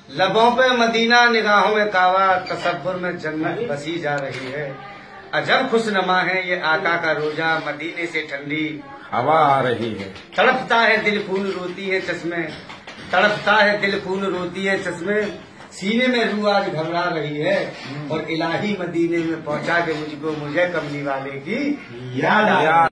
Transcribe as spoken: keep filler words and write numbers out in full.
लबों पे मदीना निगाहों में कावा, तसव्वुर में जन्नत बसी जा रही है। अजब खुशनमा है ये आका का रोजा, मदीने से ठंडी हवा आ रही है। तड़पता है दिल खून रोती है चश्मे, तड़पता है दिल खून रोती है चश्मे, सीने में रूह आज घबरा रही है। और इलाही मदीने में पहुंचा के मुझको मुझे कमली वाले की याद आ रही है।